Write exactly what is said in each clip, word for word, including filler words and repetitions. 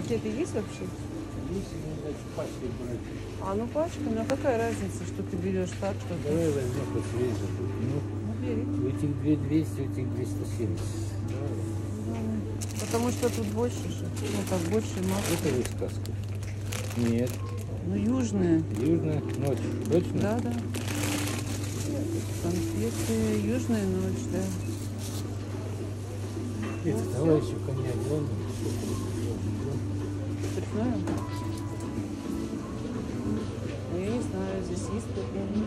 у тебя это есть вообще? Если надо пачкой брать. А, ну пачка, ну а какая разница, что ты берешь так, что ты... Давай возьмем по свежему. Ну, Ну, бери. у этих две двести, у этих двести семьдесят. Давай. Ну, потому что тут больше же. Ну, так больше масла. Это вы сказка? Нет. Ну, южные. Южная ночь. Точно? Да, да. Конфеты, южная ночь, да. Это, давай еще коньяк. Спиртное? Ну, я не знаю, здесь есть спиртное.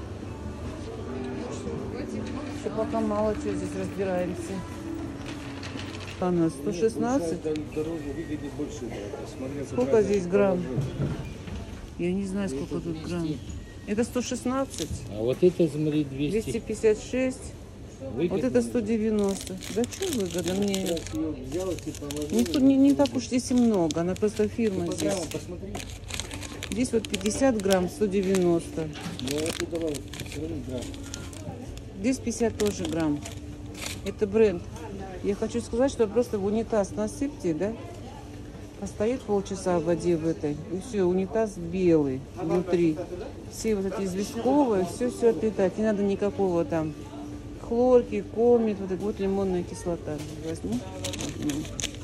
Еще пока мало чего здесь разбираемся. Она сто шестнадцать. Дороже выгоднее больше. Смотря Сколько здесь грамм? Я не знаю, сколько тут грамм. Это сто шестнадцать. А вот это, смотри, двести двести. пятьдесят шесть. Выгодно. Вот это сто девяносто. Да что выгодно мне? Раз её взял, типа, положил, Не, тут не, не так уж здесь и много. Она просто Ты фирма по здесь. граммам посмотри. Здесь вот пятьдесят грамм, сто девяносто. Ну, это давай, сравни грамм. Здесь пятьдесят тоже грамм. Это бренд. Я хочу сказать, что просто в унитаз насыпьте, да? Постоит полчаса в воде в этой. И все, унитаз белый внутри. Все вот эти известковые, все-все отлетает. Не надо никакого там хлорки, комет. Вот, это, вот лимонная кислота. Возьму. Возьму.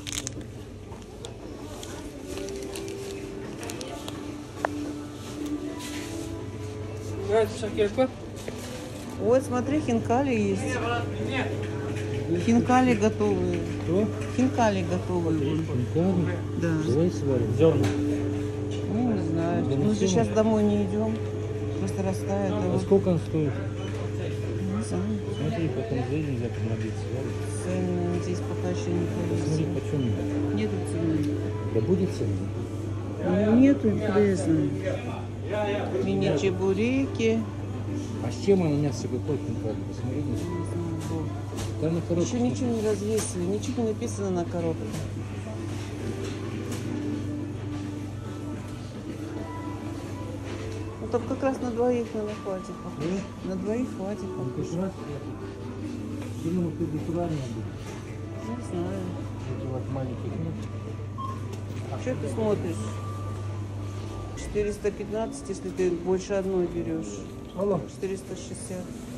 Вот, смотри, хинкали есть. Хинкали готовые. Что? Хинкали готовые. Хинкали? Да. Давай сварим. Зерна. Ну, не знаю. Да Мы ничего. же сейчас домой не идем. Просто растает. А его. сколько он стоит? Не знаю. Смотри, потом зайди, нельзя помогить. Цены здесь пока еще не Смотри, повесили. почем? Нету цены. Да будет цена? Ну, нету интересно. Мини-чебуреки. А с чем он мясо какой хинкали? Посмотри. Не знаю. Там на коробке. Еще ничего не развесили. Ничего не написано на коробке. Ну, там как раз на двоих, наверное, хватит. похоже. На двоих хватит. Он похоже. как раз кинул ты натурально был. Не знаю. Эти вот маленькие. Что ты смотришь? четыреста пятнадцать, если ты больше одной берешь. Алло. четыреста шестьдесят.